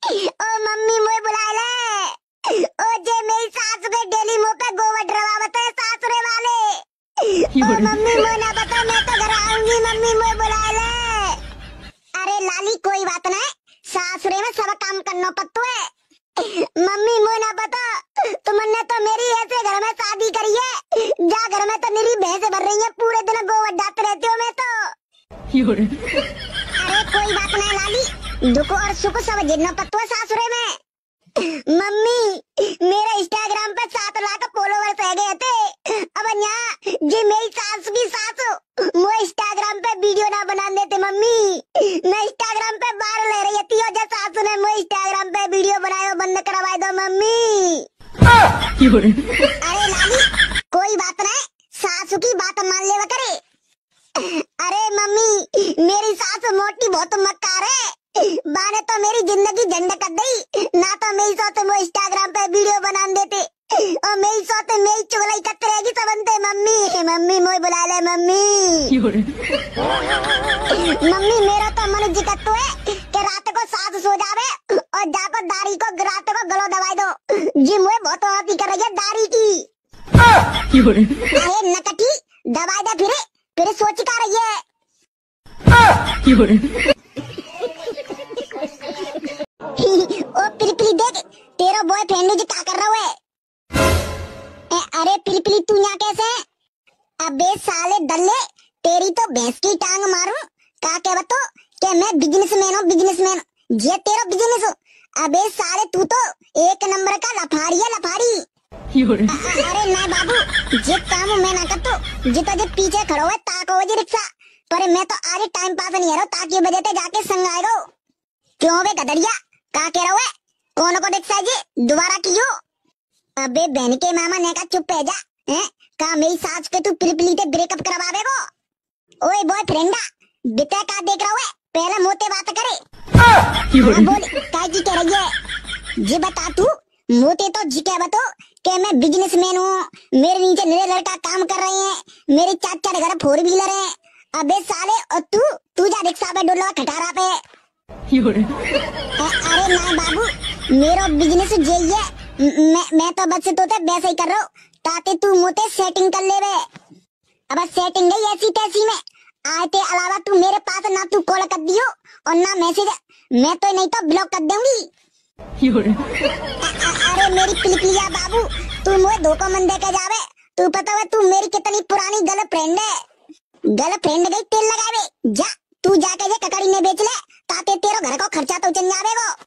ओ mummy मोए बुला ले। ओ जे मेरी सास के डेली मुंह पे गोबर डरवावत है सासुरे वाले। ओ मम्मी मोए ना बता, मैं तो घर आऊंगी, मम्मी मोए बुला ले। अरे लाली कोई बात नहीं, सासुरे में सब काम करना पड़ता है। मम्मी मोए ना बता, तुमने तो मेरी ऐसे घर में शादी करी है, जा घर में तो मेरी भैंसे भर रही है, पूरे दिन गोबर डालते रहते हो। मैं तो अरे कोई बात नहीं लाली, दुख और सुख सब झेलना पड़ता है सासुरे में। मम्मी मेरे इंस्टाग्राम पे 7 लाख फॉलोवर्स है गए थे। अब यहाँ जी मेरी सास की सास वो इंस्टाग्राम पे वीडियो ना बना देते मम्मी, मैं इंस्टाग्राम पे बाहर ले रही थी और जब सासू ने मैं इंस्टाग्राम पे वीडियो बनाया बंद करवा दो मम्मी। अरे लाली कोई बात नहीं, सासू की बात मान ले करे। अरे मम्मी मेरी सास मोटी बहुत मक्कार है, बाने तो मेरी जिंदगी झंड कर दी ना, तो मेरी साथ वो इंस्टाग्राम पे वीडियो बना देते और मेरी साथ मेरी चुगलाई करते रहेगी सबनते। मम्मी मम्मी मोए बुला ले मम्मी। मम्मी मेरा तो मन जिकत तो है कि रात को सास सो जावे और जाकर दारी को रात को गलो दबाई दो जी, मुझे बहुत आती कर रही है दारी की। अरे नकटी दबाई दे फिर सोच कर रही है। ओ पिलपिली देख तेरा बॉयफ्रेंड जी क्या कर रहा है। अरे पिलपिली तू यहाँ कैसे है? अबे साले दल्ले तेरी तो भैंस की टांग मारूं का क्या बतो कि मैं बिजनेसमैन हूँ, बिजनेसमैन ये तेरा बिजनेस हो। अबे साले तू तो एक नंबर का लफाड़ी है लफाड़ी। अरे नहीं बाबू जे काम मैं ना करतो जितना जे पीछे खड़ो है ताको जी रिक्शा पर मैं तो आज टाइम पास नहीं है ताकि बजे ते जाके संग आएगा। क्यों बे गदरिया का कह रहा है? कौन को रिक्शा जी दोबारा कियो? अबे बहन के मामा ने का चुप है जा हैं का मेरी सास के तू पिलपिली ते ब्रेकअप करवावेगो। ओए बॉयफ्रेंडा बिता का देख रहा है, पहले मोते बात करे। हाँ बोल काय की कह रही है जी बता तू मोते तो जी क्या बतो कि मैं बिजनेसमैन हूँ, मेरे नीचे मेरे लड़का काम कर रहे हैं, मेरे चाचा घर 4 व्हीलर है। अबे साले और तू जा रिक्शा पे डोला खटारा पे। अरे ना बाबू मेरा बिजनेस यही है, मैं तो बस तो वैसे ही कर रहा हूँ ताकि तू मोते सेटिंग कर ले बे। अब सेटिंग गई ऐसी तैसी में आते अलावा तू मेरे पास ना तू कॉल कर दियो और ना मैसेज, मैं तो नहीं तो ब्लॉक कर दूंगी। अरे मेरी पिलपिलिया बाबू तू मुझे धोखा मन दे के जावे, तू पता है तू मेरी कितनी पुरानी गर्लफ्रेंड है। गर्लफ्रेंड गई तेल लगावे जा, तू जाके जे ककड़ी ने बेच ले ताते तेरा घर का खर्चा तो चल जावेगो।